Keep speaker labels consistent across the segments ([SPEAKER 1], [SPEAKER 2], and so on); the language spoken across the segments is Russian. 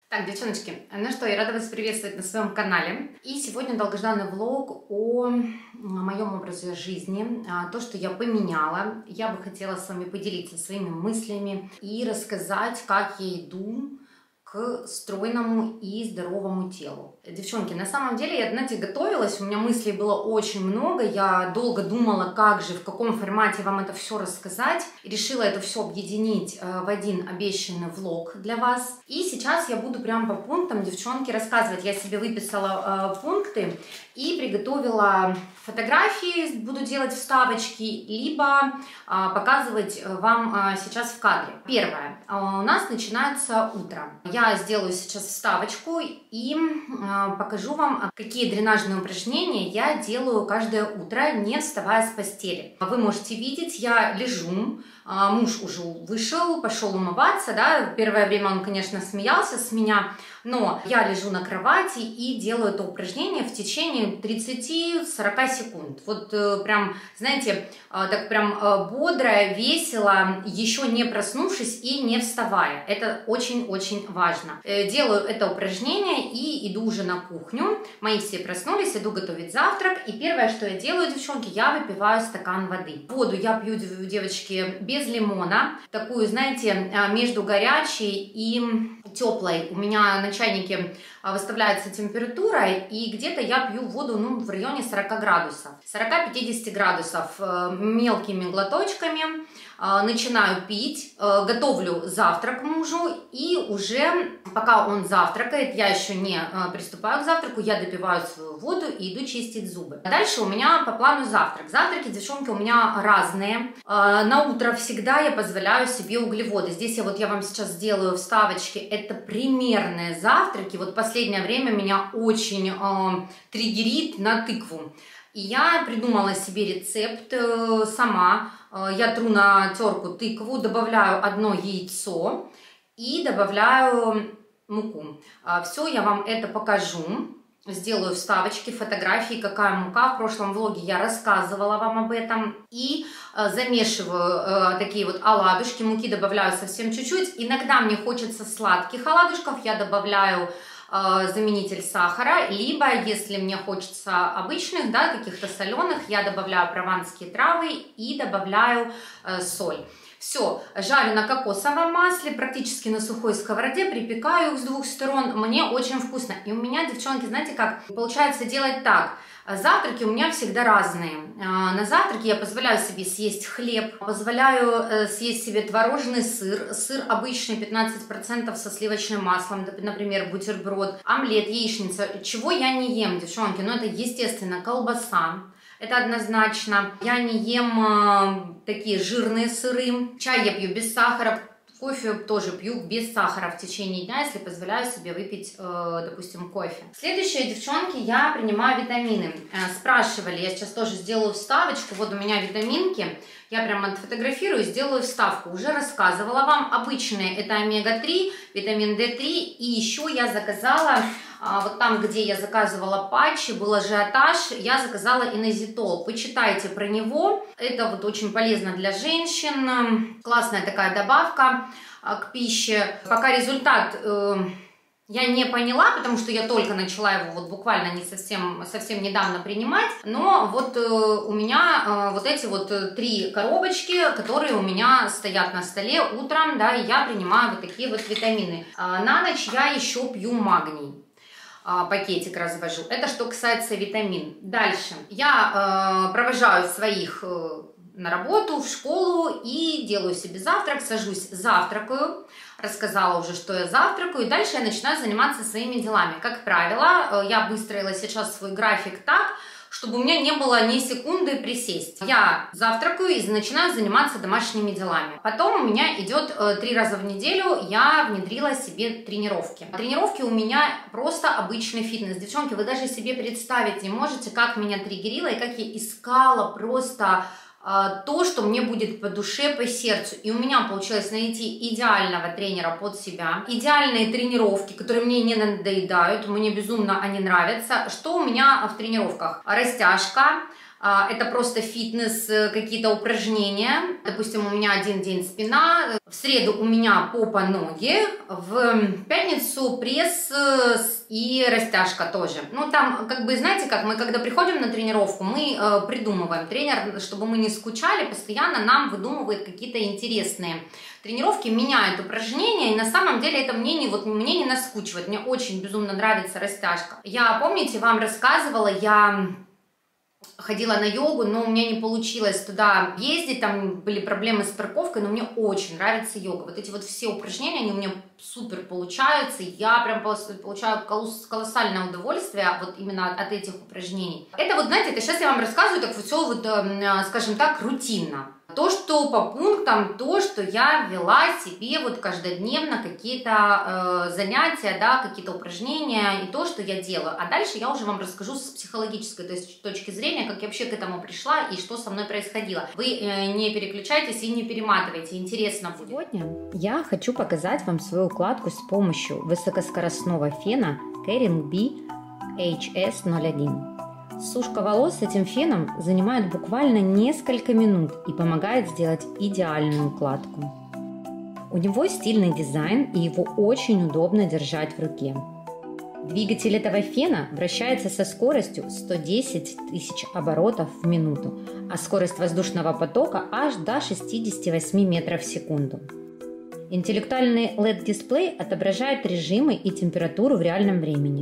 [SPEAKER 1] Так, девчоночки, ну что, я рада вас приветствовать на своем канале. И сегодня долгожданный влог о моем образе жизни, то, что я поменяла. Я бы хотела с вами поделиться своими мыслями и рассказать, как я иду к стройному и здоровому телу. Девчонки, на самом деле я, знаете, готовилась, у меня мыслей было очень много, я долго думала, как же, в каком формате вам это все рассказать. Решила это все объединить в один обещанный влог для вас. И сейчас я буду прям по пунктам, девчонки, рассказывать. Я себе выписала пункты и приготовила фотографии, буду делать вставочки, либо показывать вам сейчас в кадре. Первое. У нас начинается утро. Я сделаю сейчас вставочку и покажу вам, какие дренажные упражнения я делаю каждое утро, не вставая с постели. Вы можете видеть, я лежу, муж уже вышел, пошел умываться, да, первое время он, конечно, смеялся с меня, но я лежу на кровати и делаю это упражнение в течение 30-40 секунд. Вот прям, знаете, так прям бодро, весело, еще не проснувшись и не вставая. Это очень-очень важно. Делаю это упражнение и иду уже на кухню. Мои все проснулись, иду готовить завтрак. И первое, что я делаю, девчонки, я выпиваю стакан воды. Воду я пью, девочки, без лимона. Такую, знаете, между горячей и теплой. У меня на чайнике выставляется температура, и где-то я пью воду в районе 40 градусов. 40-50 градусов мелкими глоточками. Начинаю пить, готовлю завтрак мужу, и уже пока он завтракает, я еще не приступаю к завтраку, я допиваю свою воду и иду чистить зубы. Дальше у меня по плану завтрак. Завтраки, девчонки, у меня разные. На утро всегда я позволяю себе углеводы. Здесь я вам сейчас сделаю вставочки. Это примерные завтраки. Вот последнее время меня очень триггерит на тыкву. И я придумала себе рецепт сама. Я тру на терку тыкву, добавляю одно яйцо и добавляю муку. Все, я вам это покажу. Сделаю вставочки, фотографии, какая мука. В прошлом влоге я рассказывала вам об этом. И замешиваю такие вот оладушки. Муки добавляю совсем чуть-чуть. Иногда мне хочется сладких оладушков. Я добавляю заменитель сахара, либо, если мне хочется обычных, да, каких-то соленых, я добавляю прованские травы и добавляю соль. Все, жарю на кокосовом масле, практически на сухой сковороде, припекаю их с двух сторон, мне очень вкусно. И у меня, девчонки, знаете как, получается делать так. Завтраки у меня всегда разные. На завтраке я позволяю себе съесть хлеб, позволяю съесть себе творожный сыр, сыр обычный 15% со сливочным маслом, например, бутерброд, омлет, яичница. Чего я не ем, девчонки? Ну, это, естественно, колбаса. Это однозначно. Я не ем такие жирные сыры. Чай я пью без сахара. Кофе тоже пью без сахара в течение дня, если позволяю себе выпить, допустим, кофе. Следующее, девчонки, я принимаю витамины. Спрашивали, я сейчас тоже сделаю вставочку. Вот у меня витаминки. Я прям отфотографирую, сделаю вставку. Уже рассказывала вам. Обычные это омега-3, витамин D3. И еще я заказала, вот там, где я заказывала патчи, был ажиотаж, я заказала инозитол. Почитайте про него. Это вот очень полезно для женщин. Классная такая добавка к пище. Пока результат я не поняла, потому что я только начала его вот буквально не совсем недавно принимать. Но вот у меня вот эти вот 3 коробочки, которые у меня стоят на столе утром, да, и я принимаю вот такие вот витамины. На ночь я еще пью магний. Пакетик развожу. Это что касается витамин. Дальше. Я провожаю своих на работу, в школу и делаю себе завтрак, сажусь, завтракаю. Рассказала уже, что я завтракаю. И дальше я начинаю заниматься своими делами. Как правило, я выстроила сейчас свой график так, чтобы у меня не было ни секунды присесть. Я завтракаю и начинаю заниматься домашними делами. Потом у меня идет 3 раза в неделю, я внедрила себе тренировки. Тренировки у меня просто обычный фитнес. Девчонки, вы даже себе представить не можете, как меня триггерило и как я искала просто то, что мне будет по душе, по сердцу. И у меня получилось найти идеального тренера под себя, идеальные тренировки, которые мне не надоедают, мне безумно они нравятся. Что у меня в тренировках? Растяжка, это просто фитнес, какие-то упражнения. Допустим, у меня один день спина, в среду у меня попа, ноги, в пятницу пресс и растяжка тоже. Ну, там, как бы, знаете как, мы когда приходим на тренировку, мы придумываем. Тренер, чтобы мы не скучали, постоянно нам выдумывает какие-то интересные тренировки, меняют упражнения, и на самом деле это мне не наскучивает. Мне очень безумно нравится растяжка. Я, помните, вам рассказывала, я ходила на йогу, но у меня не получилось туда ездить, там были проблемы с парковкой, но мне очень нравится йога. Вот эти вот все упражнения, они у меня супер получаются, я прям получаю колоссальное удовольствие вот именно от этих упражнений. Это вот, знаете, это сейчас я вам рассказываю, так все вот, скажем так, рутинно. То, что по пунктам, то, что я вела себе вот каждодневно какие-то занятия, да, какие-то упражнения и то, что я делаю. А дальше я уже вам расскажу с психологической точки зрения, как я вообще к этому пришла и что со мной происходило. Вы не переключайтесь и не перематывайте, интересно будет.
[SPEAKER 2] Сегодня я хочу показать вам свою укладку с помощью высокоскоростного фена Kering Bee HS01. Сушка волос с этим феном занимает буквально несколько минут и помогает сделать идеальную укладку. У него стильный дизайн и его очень удобно держать в руке. Двигатель этого фена вращается со скоростью 110 тысяч оборотов в минуту, а скорость воздушного потока аж до 68 метров в секунду. Интеллектуальный LED-дисплей отображает режимы и температуру в реальном времени.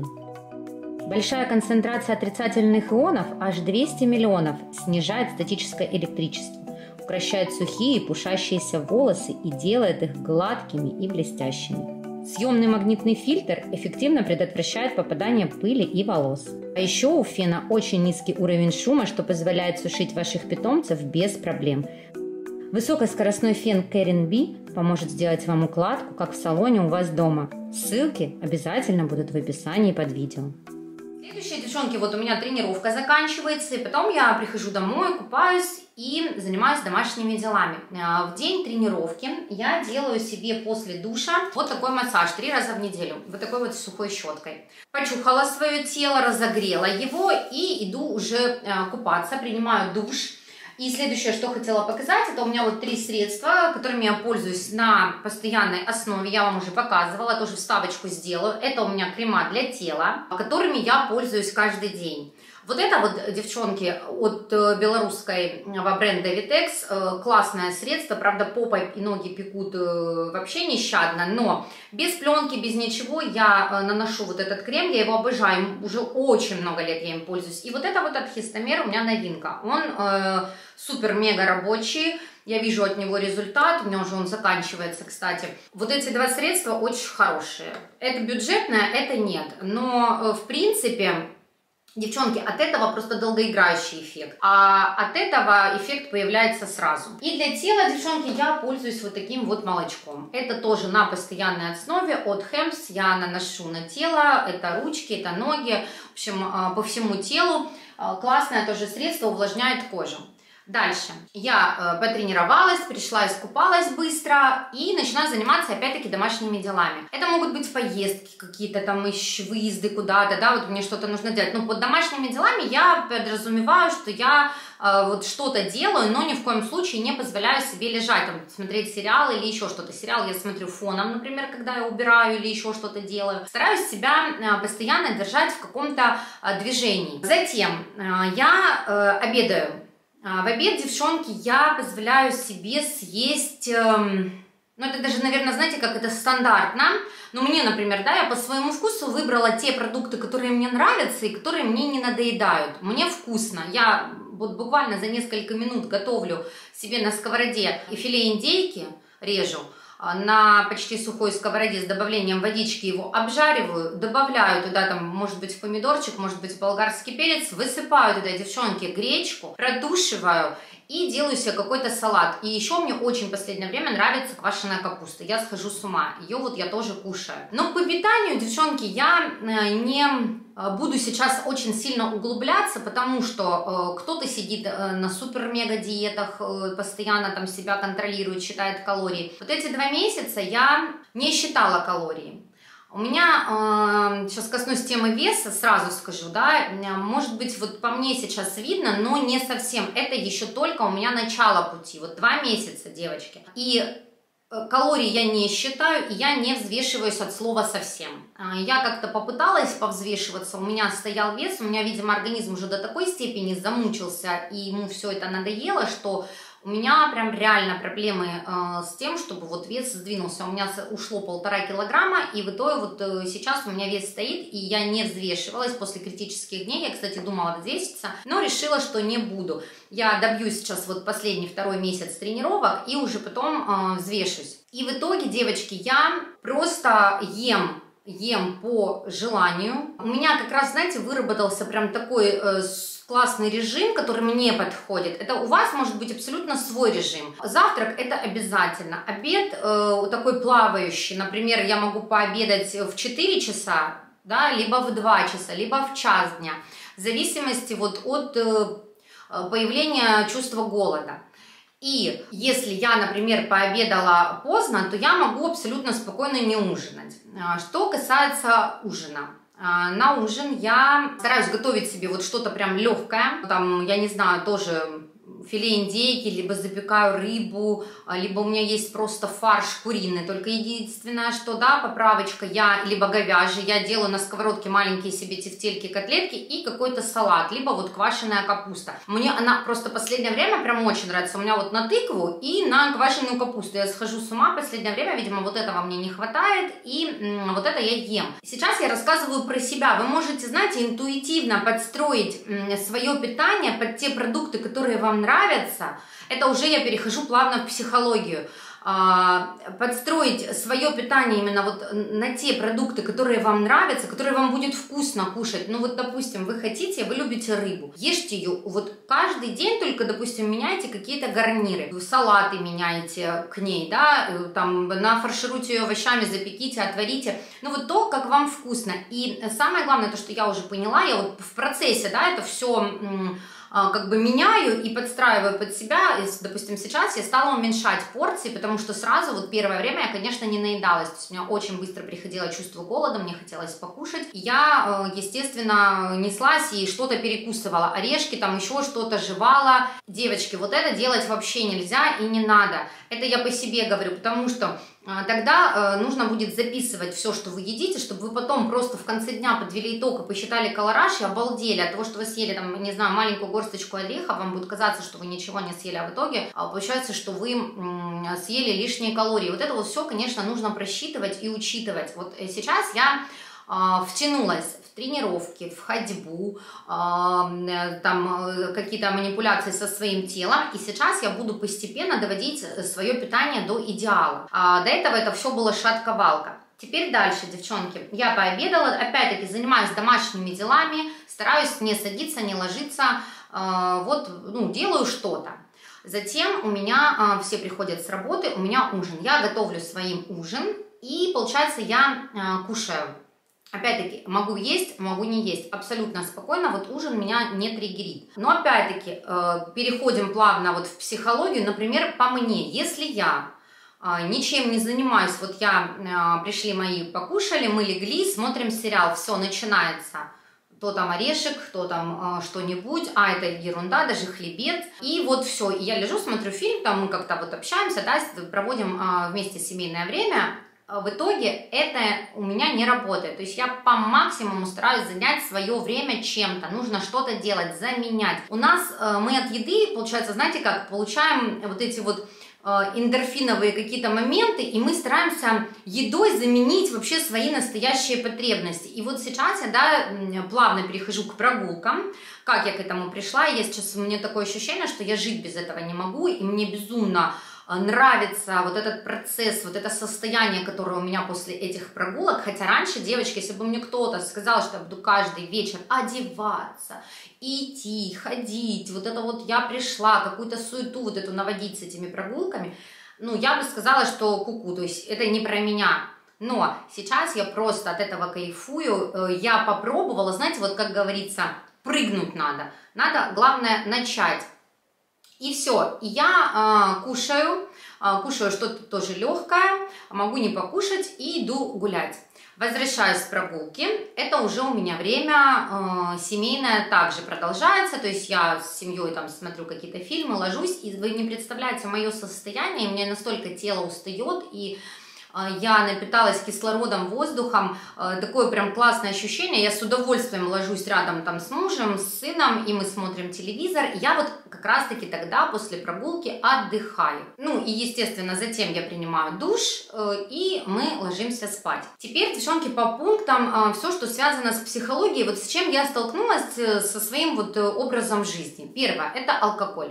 [SPEAKER 2] Большая концентрация отрицательных ионов, аж 200 миллионов, снижает статическое электричество, укрощает сухие и пушащиеся волосы и делает их гладкими и блестящими. Съемный магнитный фильтр эффективно предотвращает попадание пыли и волос. А еще у фена очень низкий уровень шума, что позволяет сушить ваших питомцев без проблем. Высокоскоростной фен Kering Bee поможет сделать вам укладку, как в салоне у вас дома. Ссылки обязательно будут в описании под видео.
[SPEAKER 1] Следующие, девчонки, вот у меня тренировка заканчивается, и потом я прихожу домой, купаюсь и занимаюсь домашними делами. В день тренировки я делаю себе после душа вот такой массаж 3 раза в неделю, вот такой вот сухой щеткой. Почухала свое тело, разогрела его и иду уже купаться, принимаю душ. И следующее, что хотела показать, это у меня вот 3 средства, которыми я пользуюсь на постоянной основе. Я вам уже показывала, тоже вставочку сделаю. Это у меня крема для тела, которыми я пользуюсь каждый день. Вот это вот, девчонки, от белорусского бренда Vitex, классное средство, правда, попа и ноги пекут вообще нещадно, но без пленки, без ничего я наношу вот этот крем, я его обожаю, уже очень много лет я им пользуюсь. И вот это вот от Хистомер у меня новинка, он супер-мега рабочий. Я вижу от него результат, у меня уже он заканчивается, кстати. Вот эти 2 средства очень хорошие. Это бюджетное, это нет, но в принципе... Девчонки, от этого просто долгоиграющий эффект, а от этого эффект появляется сразу. И для тела, девчонки, я пользуюсь вот таким вот молочком. Это тоже на постоянной основе от Hemps, я наношу на тело, это ручки, это ноги, в общем, по всему телу. Классное тоже средство, увлажняет кожу. Дальше я потренировалась, пришла, искупалась быстро и начинаю заниматься опять-таки домашними делами. Это могут быть поездки какие-то там, выезды куда-то, да, вот мне что-то нужно делать. Но под домашними делами я подразумеваю, что я вот что-то делаю, но ни в коем случае не позволяю себе лежать, там, смотреть сериал или еще что-то. Сериал я смотрю фоном, например, когда я убираю или еще что-то делаю. Стараюсь себя постоянно держать в каком-то движении. Затем я обедаю. В обед, девчонки, я позволяю себе съесть, ну это даже, наверное, знаете, как это стандартно, но мне, например, да, я по своему вкусу выбрала те продукты, которые мне нравятся и которые мне не надоедают. Мне вкусно, я вот буквально за несколько минут готовлю себе на сковороде и филе индейки режу, на почти сухой сковороде с добавлением водички его обжариваю, добавляю туда, там, может быть, помидорчик, может быть, болгарский перец, высыпаю туда, девчонки, гречку, продушиваю и делаю себе какой-то салат. И еще мне очень в последнее время нравится квашеная капуста, я схожу с ума, ее вот я тоже кушаю. Но по питанию, девчонки, я не буду сейчас очень сильно углубляться, потому что кто-то сидит на супер-мега диетах, постоянно там себя контролирует, считает калории. Вот эти 2 месяца я не считала калории. У меня, сейчас коснусь темы веса, сразу скажу, да, может быть, вот по мне сейчас видно, но не совсем. Это еще только у меня начало пути, вот 2 месяца, девочки. И калорий я не считаю, и я не взвешиваюсь от слова совсем. Я как-то попыталась повзвешиваться, у меня стоял вес, у меня, видимо, организм уже до такой степени замучился, и ему все это надоело, что у меня прям реально проблемы с тем, чтобы вот вес сдвинулся. У меня ушло 1,5 килограмма, и в итоге вот сейчас у меня вес стоит, и я не взвешивалась после критических дней. Я, кстати, думала взвеситься, но решила, что не буду. Я добьюсь сейчас вот последний 2-й месяц тренировок, и уже потом взвешусь. И в итоге, девочки, я просто ем по желанию. У меня как раз, знаете, выработался прям такой классный режим, который мне подходит. Это у вас может быть абсолютно свой режим. Завтрак это обязательно. Обед такой плавающий. Например, я могу пообедать в 4 часа, да, либо в 2 часа, либо в час дня. В зависимости вот от появления чувства голода. И если я, например, пообедала поздно, то я могу абсолютно спокойно не ужинать. Что касается ужина. На ужин я стараюсь готовить себе вот что-то прям легкое. Там, я не знаю, тоже филе индейки, либо запекаю рыбу, либо у меня есть просто фарш куриный. Только единственное, что, да, поправочка, я, либо говяжий, я делаю на сковородке маленькие себе тефтельки, котлетки и какой-то салат, либо вот квашеная капуста. Мне она просто в последнее время прям очень нравится. У меня вот на тыкву и на квашеную капусту. Я схожу с ума в последнее время, видимо, вот этого мне не хватает, и вот это я ем. Сейчас я рассказываю про себя. Вы можете, знаете, интуитивно подстроить свое питание под те продукты, которые вам нравятся. Это уже я перехожу плавно в психологию. Подстроить свое питание именно вот на те продукты, которые вам нравятся, которые вам будет вкусно кушать. Ну вот, допустим, вы любите рыбу, ешьте ее вот каждый день, только, допустим, меняйте какие-то гарниры, салаты меняйте к ней, да, там нафаршируйте ее овощами, запеките, отварите, ну вот то, как вам вкусно. И самое главное, то, что я уже поняла, я вот в процессе, да, это все как бы меняю и подстраиваю под себя. Допустим, сейчас я стала уменьшать порции, потому что сразу вот первое время я, конечно, не наедалась. То есть у меня очень быстро приходило чувство голода, мне хотелось покушать. Я, естественно, неслась и что-то перекусывала. Орешки, там еще что-то жевала. Девочки, вот это делать вообще нельзя и не надо. Это я по себе говорю, потому что тогда нужно будет записывать все, что вы едите, чтобы вы потом просто в конце дня подвели итог и посчитали калораж и обалдели от того, что вы съели, там, не знаю, маленькую горсточку орехов, вам будет казаться, что вы ничего не съели, а в итоге получается, что вы съели лишние калории. Вот это вот все, конечно, нужно просчитывать и учитывать. Вот сейчас я втянулась в тренировки, в ходьбу, там какие-то манипуляции со своим телом, и сейчас я буду постепенно доводить свое питание до идеала. До этого это все было шатковалка. Теперь дальше, девчонки, я пообедала, опять-таки занимаюсь домашними делами, стараюсь не садиться, не ложиться, вот, ну, делаю что-то. Затем у меня все приходят с работы, у меня ужин, я готовлю своим ужин, и получается я кушаю. Опять-таки, могу есть, могу не есть, абсолютно спокойно, вот ужин меня не триггерит. Но опять-таки, переходим плавно вот в психологию, например, по мне, если я ничем не занимаюсь, вот пришли мои, покушали, мы легли, смотрим сериал, все, начинается. То там орешек, то там что-нибудь, это ерунда, даже хлебец. И вот все, и я лежу, смотрю фильм, там мы как-то вот общаемся, да, проводим вместе семейное время. В итоге это у меня не работает. То есть я по максимуму стараюсь занять свое время чем-то. Нужно что-то делать, заменять. У нас мы от еды, получается, знаете как, получаем вот эти вот эндорфиновые какие-то моменты, и мы стараемся едой заменить вообще свои настоящие потребности. И вот сейчас я, да, плавно перехожу к прогулкам. Как я к этому пришла? У меня такое ощущение, что я жить без этого не могу, и мне безумно нравится вот этот процесс, вот это состояние, которое у меня после этих прогулок. Хотя раньше, девочки, если бы мне кто-то сказал, что я буду каждый вечер одеваться, идти, ходить, вот это вот я пришла, какую-то суету вот эту наводить с этими прогулками, ну, я бы сказала, что ку-ку, то есть это не про меня. Но сейчас я просто от этого кайфую. Я попробовала, знаете, вот как говорится, прыгнуть надо. Надо, главное, начать. И все, и я кушаю что-то тоже легкое, могу не покушать и иду гулять. Возвращаюсь с прогулки, это уже у меня время семейное также продолжается, то есть я с семьей там смотрю какие-то фильмы, ложусь, и вы не представляете мое состояние, у меня настолько тело устает, и я напиталась кислородом, воздухом, такое прям классное ощущение, я с удовольствием ложусь рядом там с мужем, с сыном, и мы смотрим телевизор, я вот как раз-таки тогда после прогулки отдыхаю. Ну и естественно затем я принимаю душ, и мы ложимся спать. Теперь, девчонки, по пунктам все, что связано с психологией, вот с чем я столкнулась со своим вот образом жизни. Первое, это алкоголь.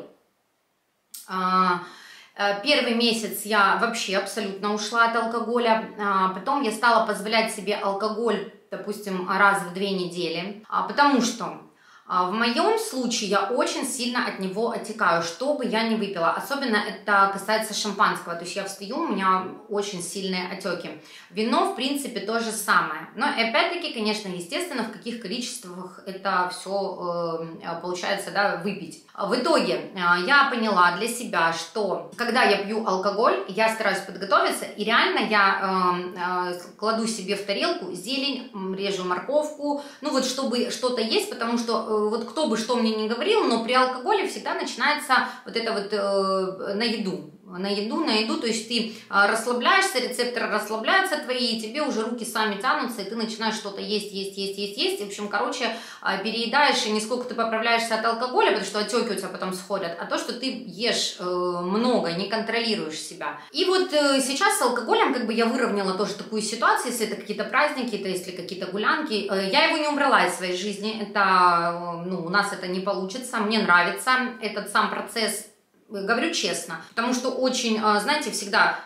[SPEAKER 1] Первый месяц я вообще абсолютно ушла от алкоголя, потом я стала позволять себе алкоголь, допустим, раз в 2 недели, потому что в моем случае я очень сильно от него отекаю, что бы я ни выпила, особенно это касается шампанского, то есть я встаю, у меня очень сильные отеки. Вино, в принципе, то же самое, но опять-таки, конечно, естественно, в каких количествах это все получается, да, выпить. В итоге я поняла для себя, что когда я пью алкоголь, я стараюсь подготовиться, и реально я кладу себе в тарелку зелень, режу морковку, ну вот чтобы что-то есть, потому что вот кто бы что мне ни говорил, но при алкоголе всегда начинается вот это вот на еду, то есть ты расслабляешься, рецепторы расслабляются твои, и тебе уже руки сами тянутся, и ты начинаешь что-то есть, в общем, короче, переедаешь, и не сколько ты поправляешься от алкоголя, потому что отеки у тебя потом сходят, а то, что ты ешь много, не контролируешь себя. И вот сейчас с алкоголем как бы я выровняла тоже такую ситуацию, если это какие-то праздники, это если какие-то гулянки, я его не убрала из своей жизни, это, ну, у нас это не получится, мне нравится этот сам процесс. Говорю честно, потому что очень, знаете, всегда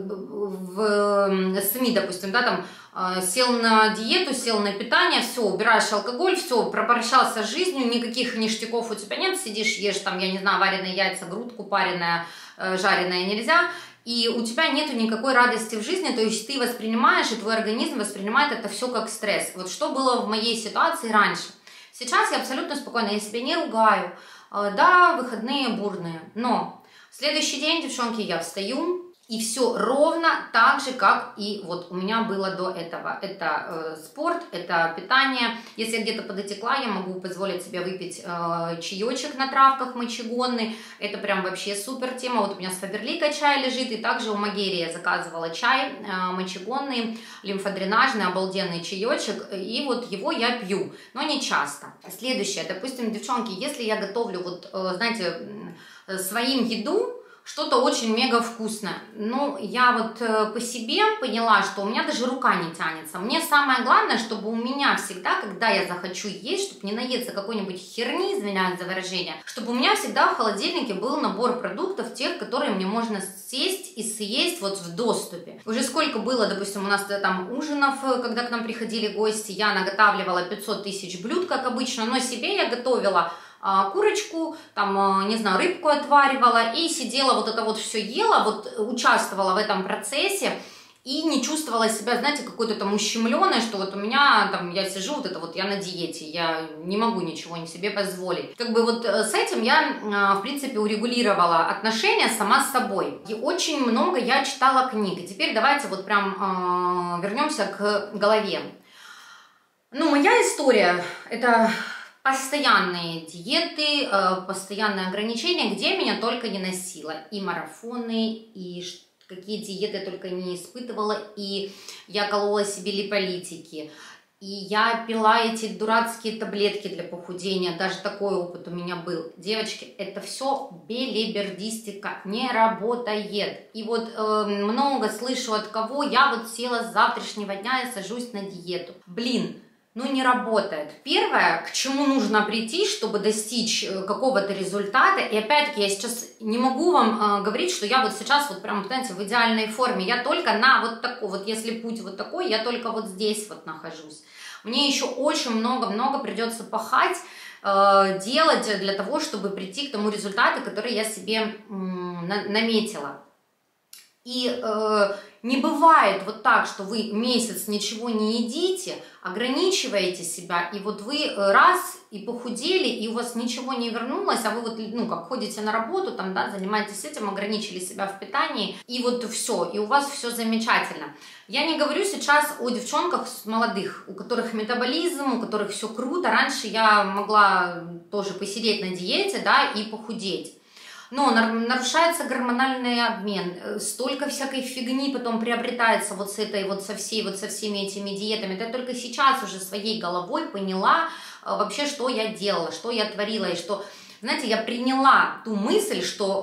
[SPEAKER 1] в СМИ, допустим, да, там сел на диету, сел на питание, все, убираешь алкоголь, все, попрощался с жизнью, никаких ништяков у тебя нет, сидишь, ешь там, я не знаю, вареные яйца, грудку пареная, жареная нельзя, и у тебя нету никакой радости в жизни, то есть ты воспринимаешь, и твой организм воспринимает это все как стресс. Вот что было в моей ситуации раньше. Сейчас я абсолютно спокойна, я себя не ругаю. Да, выходные бурные, но в следующий день, девчонки, я встаю, и все ровно так же, как и вот у меня было до этого. Это спорт, это питание. Если я где-то подотекла, я могу позволить себе выпить чаечек на травках мочегонный. Это прям вообще супер тема. Вот у меня с Фаберлика чай лежит, и также у Магерии я заказывала чай мочегонный, лимфодренажный, обалденный чаечек, и вот его я пью, но не часто. Следующее, допустим, девчонки, если я готовлю, вот, знаете, своим еду, что-то очень мега вкусное. Ну, я вот по себе поняла, что у меня даже рука не тянется. Мне самое главное, чтобы у меня всегда, когда я захочу есть, чтобы не наесться какой-нибудь херни, извиняюсь за выражение, чтобы у меня всегда в холодильнике был набор продуктов, тех, которые мне можно сесть и съесть вот в доступе. Уже сколько было, допустим, у нас там ужинов, когда к нам приходили гости, я наготавливала 500 тысяч блюд, как обычно, но себе я готовила курочку, там, не знаю, рыбку отваривала и сидела вот это вот все ела, вот участвовала в этом процессе и не чувствовала себя, знаете, какой-то там ущемленной, что вот у меня там, я сижу, вот это вот, я на диете, я не могу ничего не себе позволить. Как бы вот с этим я, в принципе, урегулировала отношения сама с собой. И очень много я читала книг. И теперь давайте вот прям вернемся к голове. Ну, моя история, это постоянные диеты, постоянные ограничения, где меня только не носило. И марафоны, и какие диеты я только не испытывала. И я колола себе липолитики. И я пила эти дурацкие таблетки для похудения. Даже такой опыт у меня был. Девочки, это все белибердистика, не работает. И вот много слышу от кого. Я вот села с завтрашнего дня и сажусь на диету. Блин. Ну, не работает. Первое, к чему нужно прийти, чтобы достичь какого-то результата, и опять-таки я сейчас не могу вам говорить, что я вот сейчас вот прям, знаете, в идеальной форме, я только на вот такой, вот если путь вот такой, я только вот здесь вот нахожусь. Мне еще очень много придется пахать, делать для того, чтобы прийти к тому результату, который я себе наметила. И не бывает вот так, что вы месяц ничего не едите, ограничиваете себя, и вот вы раз и похудели, и у вас ничего не вернулось, а вы вот, ну, как ходите на работу, там, да, занимаетесь этим, ограничили себя в питании, и вот все, и у вас все замечательно. Я не говорю сейчас о девчонках молодых, у которых метаболизм, у которых все круто. Раньше я могла тоже посидеть на диете, да, и похудеть. Но нарушается гормональный обмен, столько всякой фигни потом приобретается вот с этой, вот со всеми этими диетами. Это я только сейчас уже своей головой поняла вообще, что я делала, что я творила, и что, знаете, я приняла ту мысль,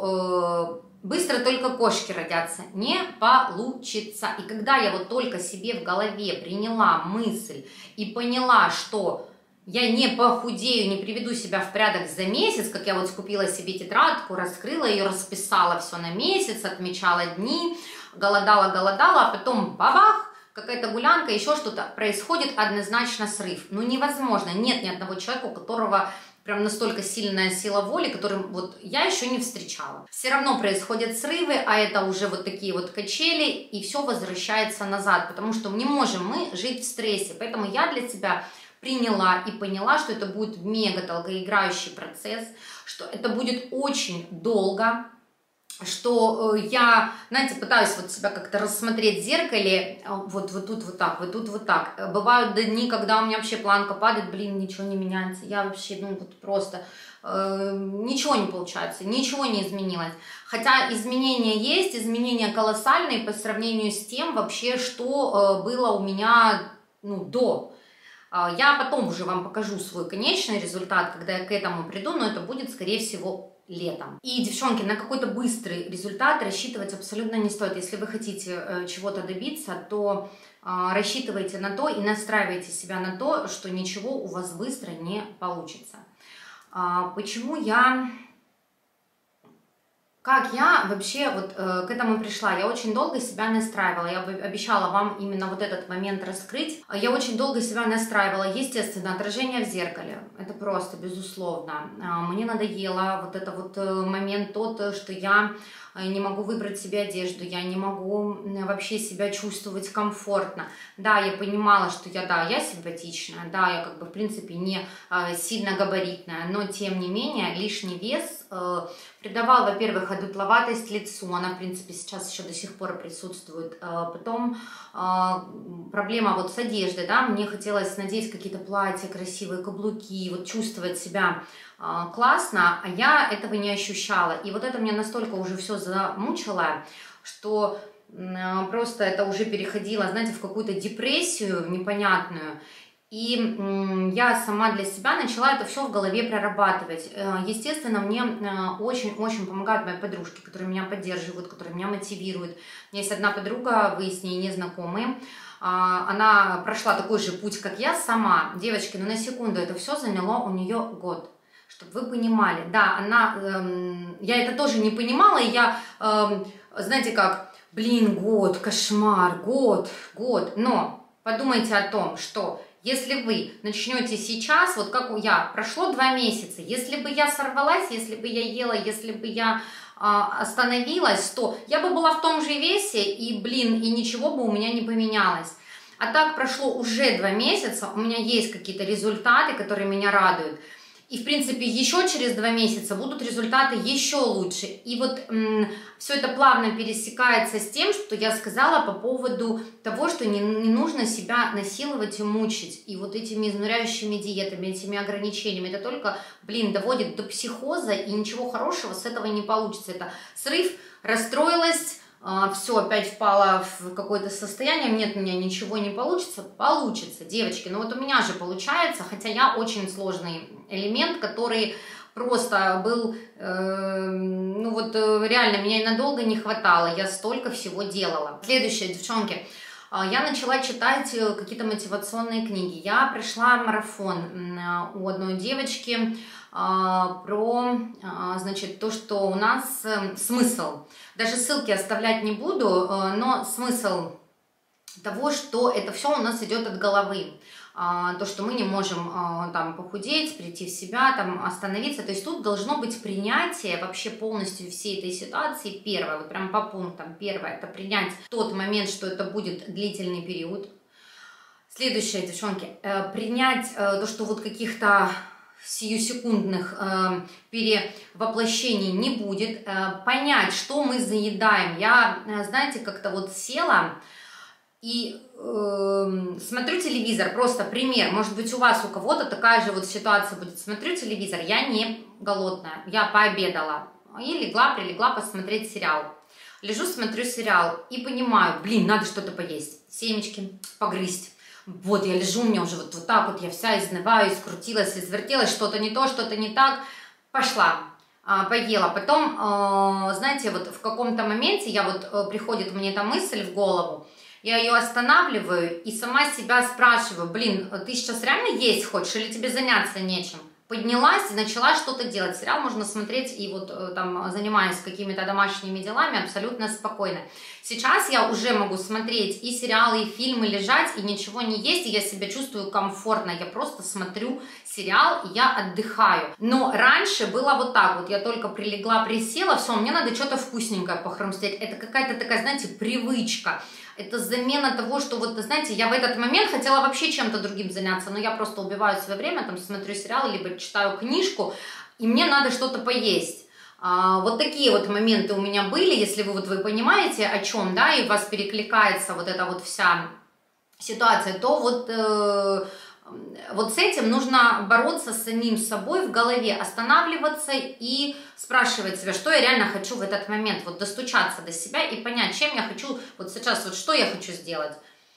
[SPEAKER 1] что быстро только кошки родятся, не получится. И когда я вот только себе в голове приняла мысль и поняла, что я не похудею, не приведу себя в порядок за месяц, как я вот купила себе тетрадку, раскрыла ее, расписала все на месяц, отмечала дни, голодала, а потом бабах, какая-то гулянка, еще что-то, происходит однозначно срыв. Ну невозможно, нет ни одного человека, у которого прям настолько сильная сила воли, которым вот я еще не встречала. Все равно происходят срывы, а это уже вот такие вот качели, и все возвращается назад, потому что не можем мы жить в стрессе. Поэтому я для себя приняла и поняла, что это будет мега долгоиграющий процесс, что это будет очень долго, что я, знаете, пытаюсь вот себя как-то рассмотреть в зеркале, вот тут вот так, вот тут вот так. Бывают дни, когда у меня вообще планка падает, блин, ничего не меняется, я вообще, ну вот просто ничего не получается, ничего не изменилось. Хотя изменения есть, изменения колоссальные по сравнению с тем вообще, что было у меня, ну, до. Я потом уже вам покажу свой конечный результат, когда я к этому приду, но это будет, скорее всего, летом. И, девчонки, на какой-то быстрый результат рассчитывать абсолютно не стоит. Если вы хотите чего-то добиться, то рассчитывайте на то и настраивайте себя на то, что ничего у вас быстро не получится. Почему я... Как я вообще вот к этому пришла? Я очень долго себя настраивала, я обещала вам именно вот этот момент раскрыть. Я очень долго себя настраивала, естественно, отражение в зеркале, это просто, безусловно. Мне надоело вот это вот момент тот, что я не могу выбрать себе одежду, я не могу вообще себя чувствовать комфортно. Да, я понимала, что я симпатичная, да, я как бы в принципе не сильно габаритная, но тем не менее лишний вес придавал, во-первых, одутловатость лицу, она в принципе сейчас еще до сих пор присутствует. Потом проблема вот с одеждой, да, мне хотелось надеть какие-то платья, красивые каблуки, вот чувствовать себя классно, а я этого не ощущала. И вот это меня настолько уже все замучило, что просто это уже переходило, знаете, в какую-то депрессию непонятную. И я сама для себя начала это все в голове прорабатывать. Естественно, мне очень-очень помогают мои подружки, которые меня поддерживают, которые меня мотивируют. У меня есть одна подруга, вы с ней не знакомы. Она прошла такой же путь, как я сама. Девочки, ну на секунду, это все заняло у нее год. Чтобы вы понимали. Да, я это тоже не понимала, и я, знаете как, блин, год, кошмар, год. Но подумайте о том, что если вы начнете сейчас, вот как я, прошло 2 месяца, если бы я сорвалась, если бы я ела, если бы я остановилась, то я бы была в том же весе, и, блин, и ничего бы у меня не поменялось. А так прошло уже 2 месяца, у меня есть какие-то результаты, которые меня радуют. И, в принципе, еще через 2 месяца будут результаты еще лучше. И вот все это плавно пересекается с тем, что я сказала по поводу того, что не нужно себя насиловать и мучить. И вот этими изнуряющими диетами, этими ограничениями, это только, блин, доводит до психоза, и ничего хорошего с этого не получится. Это срыв, расстроилась, все, опять впала в какое-то состояние, нет, у меня ничего не получится. Получится, девочки, но вот у меня же получается, хотя я очень сложный элемент, который просто был, ну вот реально, меня и надолго не хватало, я столько всего делала. Следующее, девчонки, я начала читать какие-то мотивационные книги. Я прошла марафон у одной девочки про, значит, то, что у нас смысл. Даже ссылки оставлять не буду, но смысл того, что это все у нас идет от головы. То, что мы не можем там похудеть, прийти в себя, там остановиться. То есть тут должно быть принятие вообще полностью всей этой ситуации. Первое, вот прям по пунктам. Первое, это принять тот момент, что это будет длительный период. Следующее, девчонки, принять то, что вот каких-то сиюсекундных перевоплощений не будет. Понять, что мы заедаем. Я, знаете, как-то вот села и смотрю телевизор, просто пример, может быть у вас, у кого-то такая же вот ситуация будет, смотрю телевизор, я не голодная, я пообедала и прилегла посмотреть сериал, лежу, смотрю сериал и понимаю, блин, надо что-то поесть, семечки погрызть, вот я лежу, у меня уже вот так вот, я вся изнываю, скрутилась, извертелась, что-то не то, что-то не так, пошла. Поела. Потом, знаете, вот в каком-то моменте приходит мне эта мысль в голову, я ее останавливаю и сама себя спрашиваю, блин, ты сейчас реально есть хочешь или тебе заняться нечем? Поднялась и начала что-то делать. Сериал можно смотреть и вот там занимаясь какими-то домашними делами абсолютно спокойно. Сейчас я уже могу смотреть и сериалы, и фильмы, лежать и ничего не есть, и я себя чувствую комфортно. Я просто смотрю сериал, и я отдыхаю. Но раньше было вот так вот, я только прилегла, присела, все, мне надо что-то вкусненькое похрустеть. Это какая-то такая, знаете, привычка. Это замена того, что вот, знаете, я в этот момент хотела вообще чем-то другим заняться, но я просто убиваю свое время, там смотрю сериал, либо читаю книжку, и мне надо что-то поесть. Вот такие вот моменты у меня были, если вы понимаете, о чем, да, и у вас перекликается вот эта вот вся ситуация, то вот с этим нужно бороться с самим собой в голове, останавливаться и спрашивать себя, что я реально хочу в этот момент, вот достучаться до себя и понять, чем я хочу, вот сейчас, вот что я хочу сделать,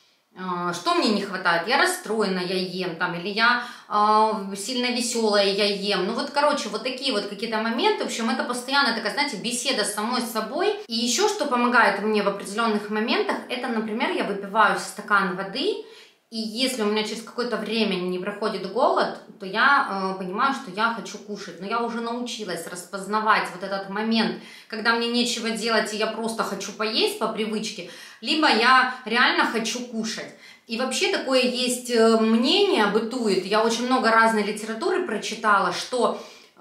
[SPEAKER 1] что мне не хватает, я расстроена, я ем, там, или я сильно веселая, я ем, ну вот, короче, вот такие вот какие-то моменты, в общем, это постоянно такая, знаете, беседа с самой собой, и еще что помогает мне в определенных моментах, это, например, я выпиваю стакан воды. И если у меня через какое-то время не проходит голод, то я понимаю, что я хочу кушать. Но я уже научилась распознавать вот этот момент, когда мне нечего делать, и я просто хочу поесть по привычке, либо я реально хочу кушать. И вообще такое есть мнение, бытует, я очень много разной литературы прочитала, что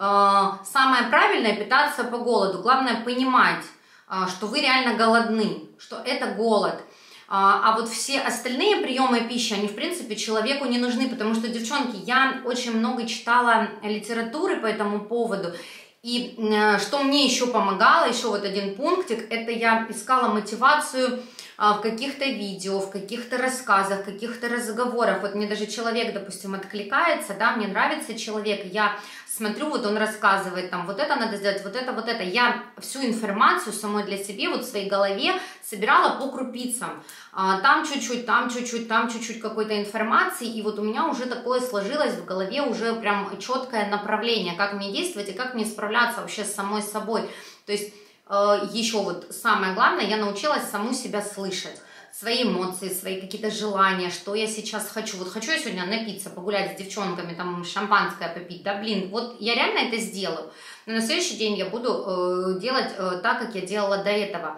[SPEAKER 1] самое правильное питаться по голоду. Главное понимать, что вы реально голодны, что это голод. А вот все остальные приемы пищи, они, в принципе, человеку не нужны, потому что, девчонки, я очень много читала литературы по этому поводу, и что мне еще помогало, еще вот один пунктик, это я искала мотивацию в каких-то видео, в каких-то рассказах, в каких-то разговорах. Вот мне даже человек, допустим, откликается, да, мне нравится человек, я смотрю, вот он рассказывает, там, вот это надо сделать, вот это, вот это. Я всю информацию самой для себя вот в своей голове собирала по крупицам. Там чуть-чуть, там чуть-чуть, там чуть-чуть какой-то информации, и вот у меня уже такое сложилось в голове, уже прям четкое направление, как мне действовать и как мне справляться вообще с самой собой. То есть еще вот самое главное, я научилась саму себя слышать. Свои эмоции, свои какие-то желания, что я сейчас хочу. Вот хочу я сегодня напиться, погулять с девчонками, там шампанское попить, да, блин, вот я реально это сделаю. Но на следующий день я буду делать так, как я делала до этого.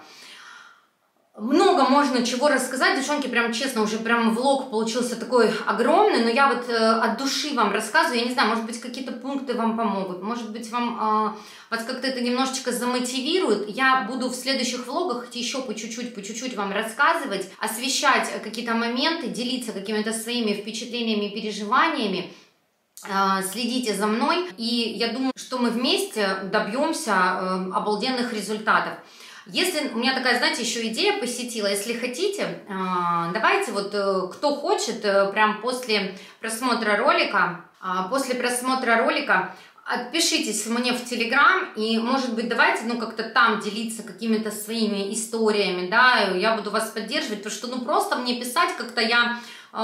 [SPEAKER 1] Много можно чего рассказать, девчонки, прям честно, уже прям влог получился такой огромный, но я вот от души вам рассказываю, я не знаю, может быть, какие-то пункты вам помогут, может быть, вас как-то это немножечко замотивирует. Я буду в следующих влогах еще по чуть-чуть вам рассказывать, освещать какие-то моменты, делиться какими-то своими впечатлениями и переживаниями. Следите за мной, и я думаю, что мы вместе добьемся обалденных результатов. Если у меня такая, знаете, еще идея посетила, если хотите, давайте вот кто хочет, прям после просмотра ролика, отпишитесь мне в Телеграм, и, может быть, давайте, как-то там делиться какими-то своими историями, да, я буду вас поддерживать, потому что, просто мне писать как-то я...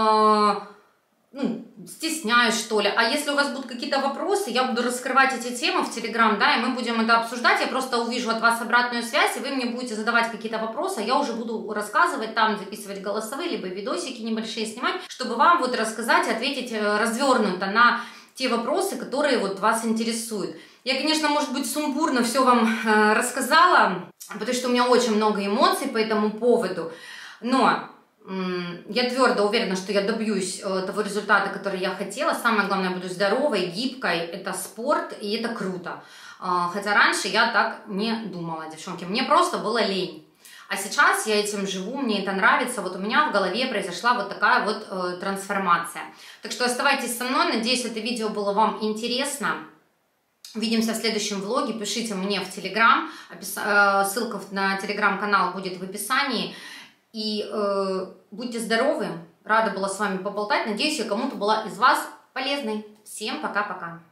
[SPEAKER 1] стесняюсь, что ли. А если у вас будут какие-то вопросы, я буду раскрывать эти темы в Телеграм, да, и мы будем это обсуждать. Я просто увижу от вас обратную связь, и вы мне будете задавать какие-то вопросы, а я уже буду рассказывать там, записывать голосовые, либо видосики небольшие снимать, чтобы вам вот рассказать, ответить развернуто на те вопросы, которые вот вас интересуют. Я, конечно, может быть, сумбурно все вам рассказала, потому что у меня очень много эмоций по этому поводу, но Я твердо уверена, что я добьюсь того результата, который я хотела. Самое главное, я буду здоровой, гибкой. Это спорт, и это круто. Хотя раньше я так не думала, девчонки. Мне просто было лень. А сейчас я этим живу, мне это нравится. Вот у меня в голове произошла вот такая вот трансформация. Так что оставайтесь со мной. Надеюсь, это видео было вам интересно. Увидимся в следующем влоге. Пишите мне в Телеграм. Ссылка на Телеграм-канал будет в описании. И будьте здоровы. Рада была с вами поболтать. Надеюсь, я кому-то была из вас полезной. Всем пока-пока.